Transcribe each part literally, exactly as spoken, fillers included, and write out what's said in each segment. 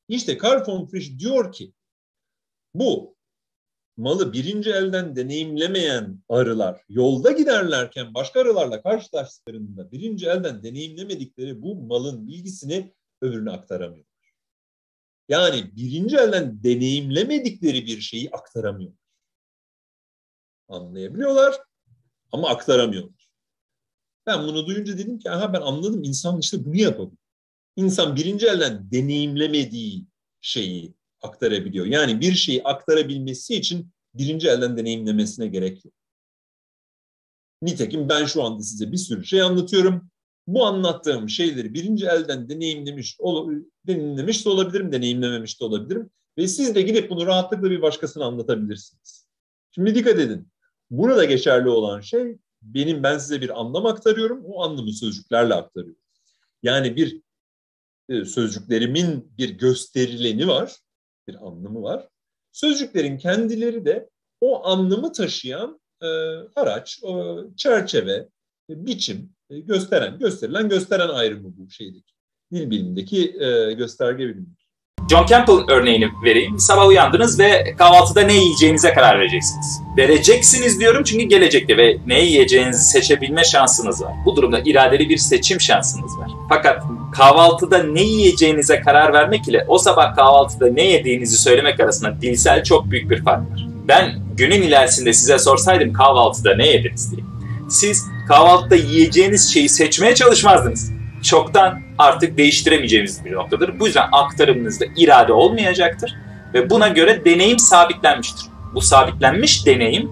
İşte Carl von Frisch diyor ki bu malı birinci elden deneyimlemeyen arılar yolda giderlerken başka arılarla karşılaştıklarında birinci elden deneyimlemedikleri bu malın bilgisini öbürüne aktaramıyorlar. Yani birinci elden deneyimlemedikleri bir şeyi aktaramıyorlar. Anlayabiliyorlar ama aktaramıyorlar. Ben bunu duyunca dedim ki aha ben anladım, insan işte bunu yapabiliyor. İnsan birinci elden deneyimlemediği şeyi aktarabiliyor. Yani bir şeyi aktarabilmesi için birinci elden deneyimlemesine gerek yok. Nitekim ben şu anda size bir sürü şey anlatıyorum. Bu anlattığım şeyleri birinci elden deneyimlemiş, deneyimlemiş de olabilirim, deneyimlememiş de olabilirim. Ve siz de gidip bunu rahatlıkla bir başkasına anlatabilirsiniz. Şimdi dikkat edin. Burada geçerli olan şey benim ben size bir anlam aktarıyorum. O anlamı sözcüklerle aktarıyorum. Yani bir sözcüklerimin bir gösterileni var, bir anlamı var. Sözcüklerin kendileri de o anlamı taşıyan e, araç, e, çerçeve, e, biçim, e, gösteren, gösterilen, gösteren ayrımı bu şeydeki. Dil bilimindeki e, gösterge bilimindeki. John Campbell örneğini vereyim. Sabah uyandınız ve kahvaltıda ne yiyeceğinize karar vereceksiniz. Vereceksiniz diyorum çünkü gelecekte ve ne yiyeceğinizi seçebilme şansınız var. Bu durumda iradeli bir seçim şansınız var. Fakat kahvaltıda ne yiyeceğinize karar vermek ile o sabah kahvaltıda ne yediğinizi söylemek arasında dilsel çok büyük bir fark var. Ben günün ilerisinde size sorsaydım kahvaltıda ne yediniz diye. Siz kahvaltıda yiyeceğiniz şeyi seçmeye çalışmazdınız. Çoktan artık değiştiremeyeceğimiz bir noktadır. Bu yüzden aktarımınızda irade olmayacaktır ve buna göre deneyim sabitlenmiştir. Bu sabitlenmiş deneyim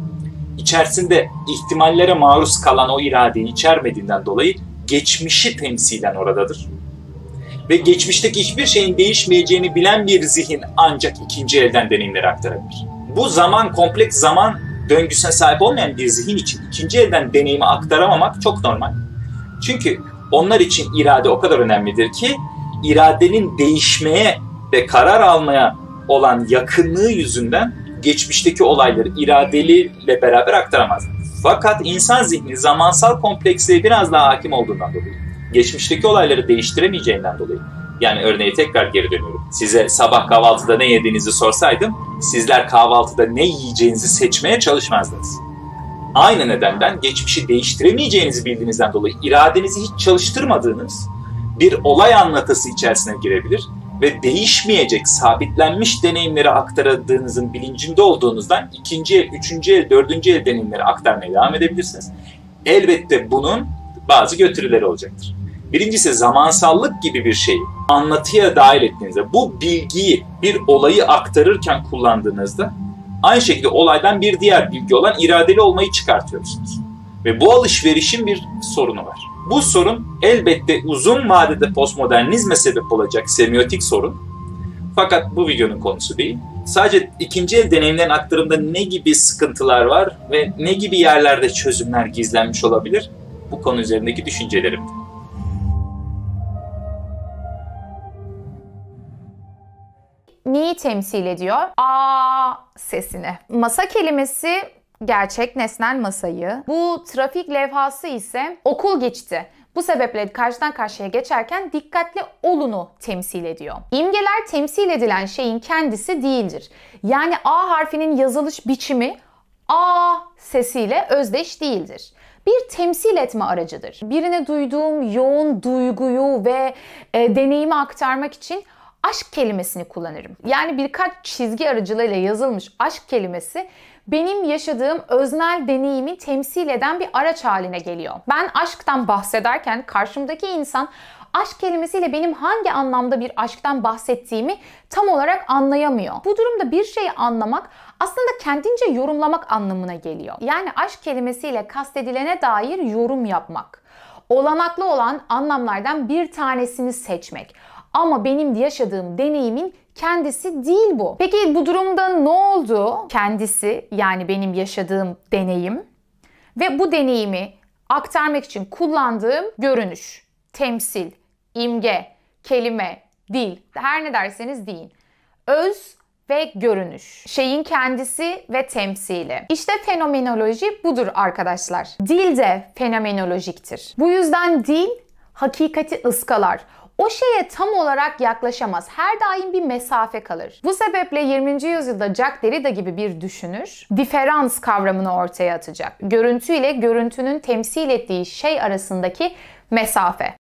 içerisinde ihtimallere maruz kalan o iradeyi içermediğinden dolayı geçmişi temsilen oradadır. Ve geçmişteki hiçbir şeyin değişmeyeceğini bilen bir zihin ancak ikinci elden deneyimleri aktarabilir. Bu zaman, kompleks zaman döngüsüne sahip olmayan bir zihin için ikinci elden deneyimi aktaramamak çok normal. Çünkü onlar için irade o kadar önemlidir ki iradenin değişmeye ve karar almaya olan yakınlığı yüzünden geçmişteki olayları iradeliyle beraber aktaramaz. Fakat insan zihni zamansal kompleksliğe biraz daha hakim olduğundan dolayı, geçmişteki olayları değiştiremeyeceğinden dolayı, yani örneğe tekrar geri dönüyorum. Size sabah kahvaltıda ne yediğinizi sorsaydım, sizler kahvaltıda ne yiyeceğinizi seçmeye çalışmazdınız. Aynı nedenden geçmişi değiştiremeyeceğinizi bildiğinizden dolayı iradenizi hiç çalıştırmadığınız bir olay anlatısı içerisine girebilir ve değişmeyecek, sabitlenmiş deneyimleri aktardığınızın bilincinde olduğunuzdan ikinci el, üçüncü el, dördüncü el deneyimleri aktarmaya devam edebilirsiniz. Elbette bunun bazı götürüleri olacaktır. Birincisi zamansallık gibi bir şeyi anlatıya dahil ettiğinizde, bu bilgiyi bir olayı aktarırken kullandığınızda aynı şekilde olaydan bir diğer bilgi olan iradeli olmayı çıkartıyorsunuz. Ve bu alışverişin bir sorunu var. Bu sorun elbette uzun vadede postmodernizme sebep olacak semiotik sorun. Fakat bu videonun konusu değil. Sadece ikinci el deneyimlerin aktarımında ne gibi sıkıntılar var ve ne gibi yerlerde çözümler gizlenmiş olabilir? Bu konu üzerindeki düşüncelerim. Neyi temsil ediyor? A sesini. Masa kelimesi gerçek nesnel masayı. Bu trafik levhası ise okul geçti. Bu sebeple karşıdan karşıya geçerken dikkatli olunu temsil ediyor. İmgeler temsil edilen şeyin kendisi değildir. Yani A harfinin yazılış biçimi A sesiyle özdeş değildir. Bir temsil etme aracıdır. Birine duyduğum yoğun duyguyu ve e, deneyimi aktarmak için aşk kelimesini kullanırım. Yani birkaç çizgi aracılığıyla yazılmış aşk kelimesi benim yaşadığım öznel deneyimi temsil eden bir araç haline geliyor. Ben aşktan bahsederken karşımdaki insan aşk kelimesiyle benim hangi anlamda bir aşktan bahsettiğimi tam olarak anlayamıyor. Bu durumda bir şeyi anlamak aslında kendince yorumlamak anlamına geliyor. Yani aşk kelimesiyle kastedilene dair yorum yapmak. Olanaklı olan anlamlardan bir tanesini seçmek. Ama benim yaşadığım deneyimin kendisi değil bu. Peki bu durumda ne oldu? Kendisi, yani benim yaşadığım deneyim ve bu deneyimi aktarmak için kullandığım görünüş, temsil, imge, kelime, dil, her ne derseniz deyin. Öz ve görünüş. Şeyin kendisi ve temsili. İşte fenomenoloji budur arkadaşlar. Dil de fenomenolojiktir. Bu yüzden dil hakikati ıskalar. o şeye tam olarak yaklaşamaz. Her daim bir mesafe kalır. Bu sebeple yirminci yüzyılda Jacques Derrida gibi bir düşünür, diferans kavramını ortaya atacak. Görüntü ile görüntünün temsil ettiği şey arasındaki mesafe.